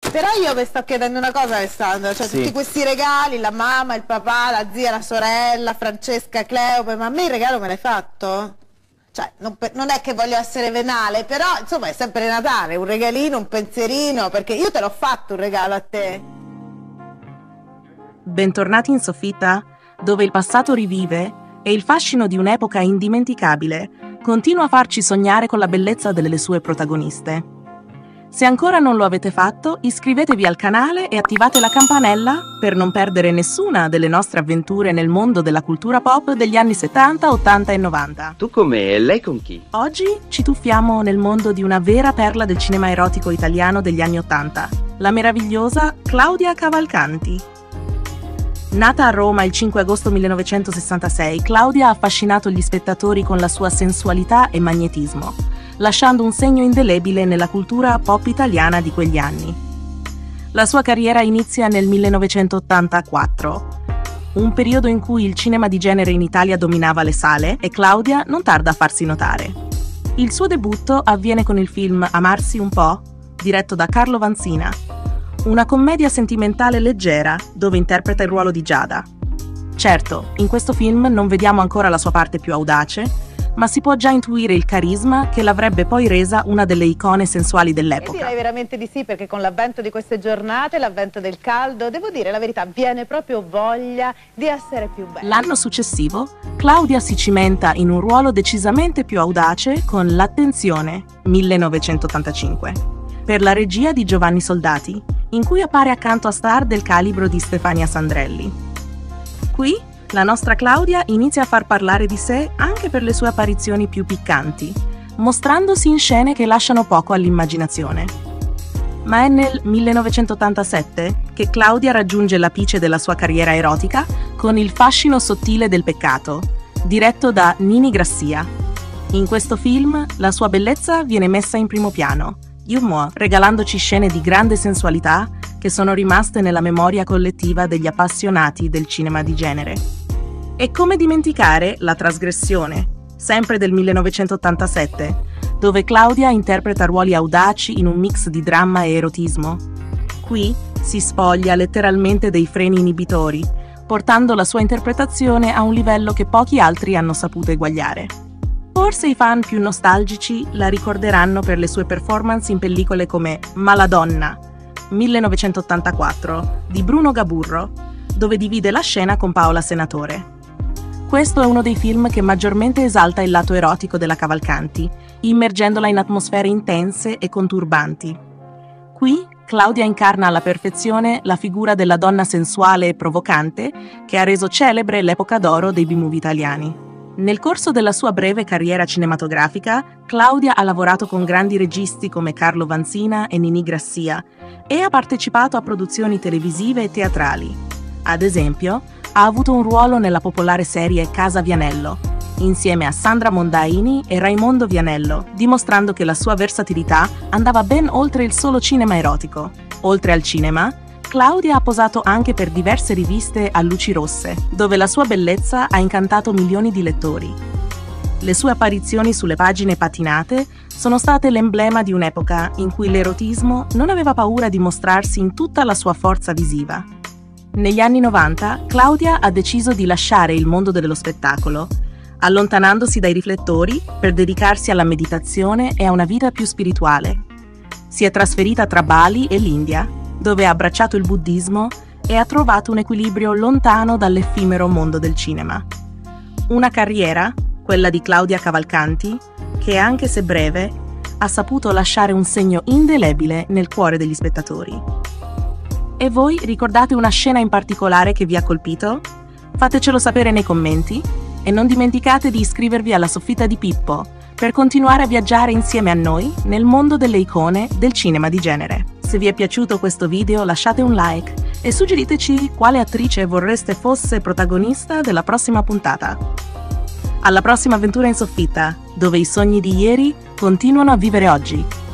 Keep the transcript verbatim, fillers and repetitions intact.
Però io vi sto chiedendo una cosa, Alessandro, cioè sì. tutti questi regali, la mamma, il papà, la zia, la sorella, Francesca, Cleope, ma a me il regalo me l'hai fatto? Cioè, non, non è che voglio essere venale, però insomma è sempre Natale, un regalino, un pensierino, perché io te l'ho fatto un regalo a te. Bentornati in Soffitta, dove il passato rivive e il fascino di un'epoca indimenticabile continua a farci sognare con la bellezza delle sue protagoniste. Se ancora non lo avete fatto, iscrivetevi al canale e attivate la campanella per non perdere nessuna delle nostre avventure nel mondo della cultura pop degli anni settanta, ottanta e novanta. Tu con me e lei con chi? Oggi ci tuffiamo nel mondo di una vera perla del cinema erotico italiano degli anni ottanta, la meravigliosa Claudia Cavalcanti. Nata a Roma il cinque agosto millenovecentosessantasei, Claudia ha affascinato gli spettatori con la sua sensualità e magnetismo, lasciando un segno indelebile nella cultura pop italiana di quegli anni. La sua carriera inizia nel millenovecentottantaquattro, un periodo in cui il cinema di genere in Italia dominava le sale e Claudia non tarda a farsi notare. Il suo debutto avviene con il film Amarsi un po', diretto da Carlo Vanzina, una commedia sentimentale leggera dove interpreta il ruolo di Giada. Certo, in questo film non vediamo ancora la sua parte più audace, ma si può già intuire il carisma che l'avrebbe poi resa una delle icone sensuali dell'epoca. Io direi veramente di sì, perché con l'avvento di queste giornate, l'avvento del caldo, devo dire la verità, viene proprio voglia di essere più bella. L'anno successivo, Claudia si cimenta in un ruolo decisamente più audace con L'Attenzione, millenovecentottantacinque, per la regia di Giovanni Soldati, in cui appare accanto a star del calibro di Stefania Sandrelli. Qui la nostra Claudia inizia a far parlare di sé anche per le sue apparizioni più piccanti, mostrandosi in scene che lasciano poco all'immaginazione. Ma è nel millenovecentottantasette che Claudia raggiunge l'apice della sua carriera erotica con Il fascino sottile del peccato, diretto da Nini Grassia. In questo film la sua bellezza viene messa in primo piano, regalandoci scene di grande sensualità che sono rimaste nella memoria collettiva degli appassionati del cinema di genere. E come dimenticare La trasgressione, sempre del millenovecentottantasette, dove Claudia interpreta ruoli audaci in un mix di dramma e erotismo. Qui si spoglia letteralmente dei freni inibitori, portando la sua interpretazione a un livello che pochi altri hanno saputo eguagliare. Forse i fan più nostalgici la ricorderanno per le sue performance in pellicole come Maladonna, millenovecentottantaquattro, di Bruno Gaburro, dove divide la scena con Paola Senatore. Questo è uno dei film che maggiormente esalta il lato erotico della Cavalcanti, immergendola in atmosfere intense e conturbanti. Qui Claudia incarna alla perfezione la figura della donna sensuale e provocante che ha reso celebre l'epoca d'oro dei B-movie italiani. Nel corso della sua breve carriera cinematografica, Claudia ha lavorato con grandi registi come Carlo Vanzina e Nini Grassia e ha partecipato a produzioni televisive e teatrali. Ad esempio, ha avuto un ruolo nella popolare serie Casa Vianello, insieme a Sandra Mondaini e Raimondo Vianello, dimostrando che la sua versatilità andava ben oltre il solo cinema erotico. Oltre al cinema, Claudia ha posato anche per diverse riviste a luci rosse, dove la sua bellezza ha incantato milioni di lettori. Le sue apparizioni sulle pagine patinate sono state l'emblema di un'epoca in cui l'erotismo non aveva paura di mostrarsi in tutta la sua forza visiva. Negli anni novanta, Claudia ha deciso di lasciare il mondo dello spettacolo, allontanandosi dai riflettori per dedicarsi alla meditazione e a una vita più spirituale. Si è trasferita tra Bali e l'India, dove ha abbracciato il buddismo e ha trovato un equilibrio lontano dall'effimero mondo del cinema. Una carriera, quella di Claudia Cavalcanti, che anche se breve, ha saputo lasciare un segno indelebile nel cuore degli spettatori. E voi ricordate una scena in particolare che vi ha colpito? Fatecelo sapere nei commenti e non dimenticate di iscrivervi alla Soffitta di Pippo per continuare a viaggiare insieme a noi nel mondo delle icone del cinema di genere. Se vi è piaciuto questo video lasciate un like e suggeriteci quale attrice vorreste fosse protagonista della prossima puntata. Alla prossima avventura in soffitta, dove i sogni di ieri continuano a vivere oggi.